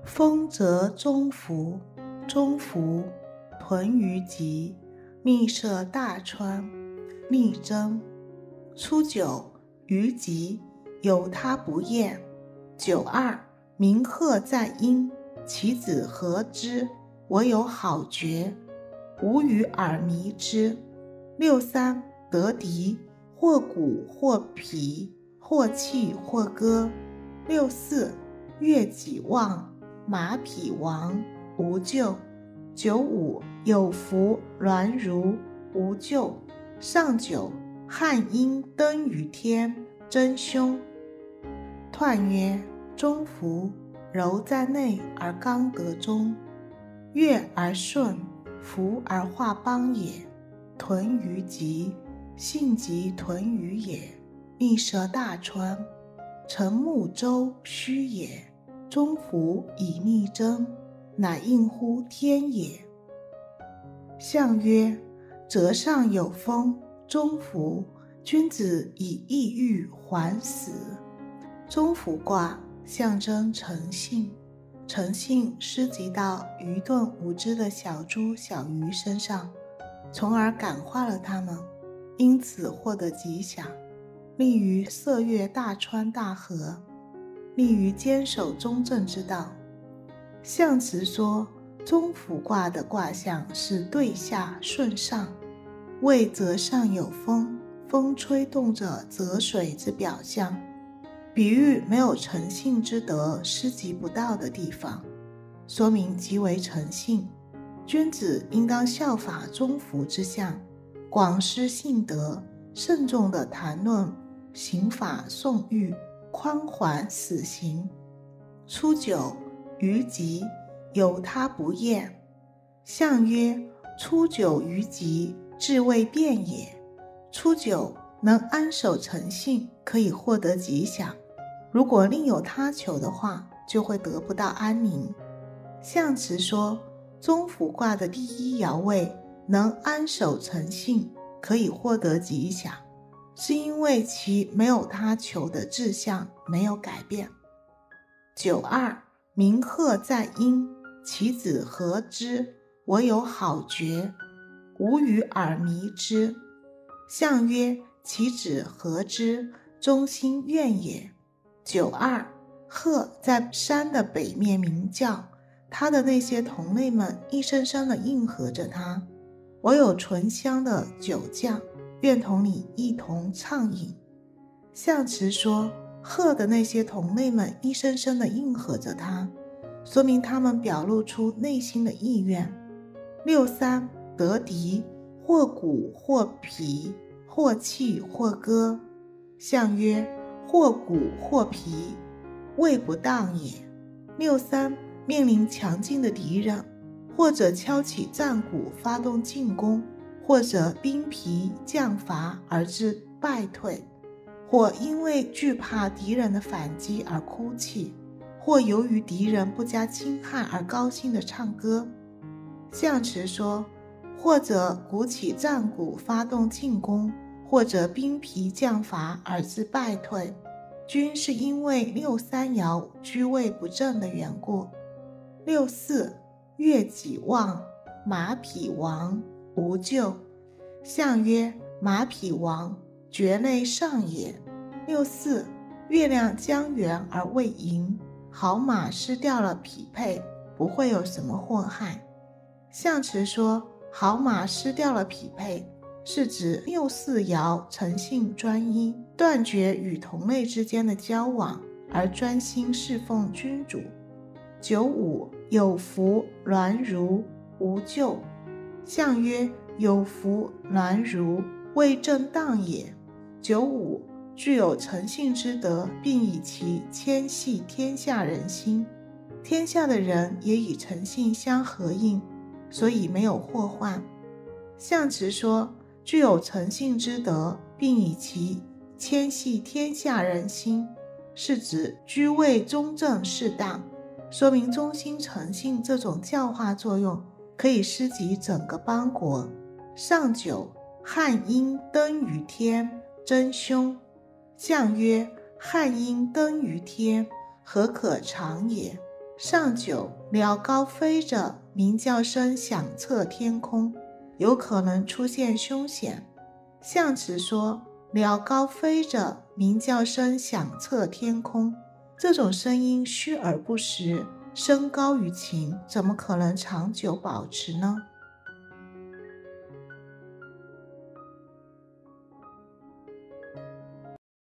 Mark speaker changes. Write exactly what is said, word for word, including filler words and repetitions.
Speaker 1: 丰泽中孚，中孚，屯于吉，密涉大川，力争。初九，于吉，有他不厌。九二，鸣鹤在阴，其子和之，我有好觉，无与耳迷之。六三，得敌，或鼓或皮，或泣或歌。六四，乐己旺，马匹亡，无咎。九五，有福鸾如，无咎。上九，汉阴登于天，真凶。彖曰：中孚，柔在内而刚得中，悦而顺，服而化邦也。屯于吉，性即屯于也，密涉大川，成木舟虚也。中孚以逆争，乃应乎天也。象曰：泽上有风，中孚，君子以抑郁还死。中孚卦象征诚信，诚信施及到愚钝无知的小猪小鱼身上，从而感化了他们，因此获得吉祥，利于涉越大川大河，利于坚守中正之道。象辞说中孚卦的卦象是对下顺上，为泽上有风，风吹动着泽水之表象，比喻没有诚信之德施及不到的地方，说明极为诚信。君子应当效法中孚之象，广施信德，慎重地谈论刑法讼狱，宽缓死刑。初九，于吉，有他不厌。象曰：初九于吉，志未变也。初九能安守诚信，可以获得吉祥，如果另有他求的话，就会得不到安宁。象辞说中孚卦的第一爻位能安守诚信，可以获得吉祥，是因为其没有他求的志向没有改变。九二，鸣鹤在阴，其子和之，我有好觉，无与耳迷之。象曰：其子和之，中心怨也。九二，鹤在山的北面鸣叫，他的那些同类们一声声地应和着他。我有醇香的酒酱，愿同你一同畅饮。象辞说鹤的那些同类们一声声地应和着他，说明他们表露出内心的意愿。六三，得敌，或鼓或皮，或泣或歌。象曰：或鼓或皮，谓不当也。六三，面临强劲的敌人，或者敲起战鼓发动进攻，或者兵疲将乏而致败退，或因为惧怕敌人的反击而哭泣，或由于敌人不加侵害而高兴地唱歌。象辞说或者鼓起战鼓发动进攻，或者兵疲将乏而致败退，均是因为六三爻居位不正的缘故。六四，乐己旺，马匹亡，无咎。象曰：马匹亡，厥类上也。六四，月亮将圆而未盈，好马失掉了匹配，不会有什么祸害。象辞说好马失掉了匹配，是指六四爻诚信专一，断绝与同类之间的交往，而专心侍奉君主。九五，有福鸾如，无咎。象曰：有福鸾如，谓正当也。九五，具有诚信之德，并以其牵系天下人心，天下的人也以诚信相合应，所以没有祸患。象辞说具有诚信之德，并以其牵系天下人心，是指居位中正适当，说明忠心诚信这种教化作用可以施及整个邦国。上九，汉阴登于天，真凶。象曰：汉阴登于天，何可长也？ 上九，鸟高飞着，鸣叫声响彻天空，有可能出现凶险。象辞说，鸟高飞着，鸣叫声响彻天空，这种声音虚而不实，声高于情，怎么可能长久保持呢？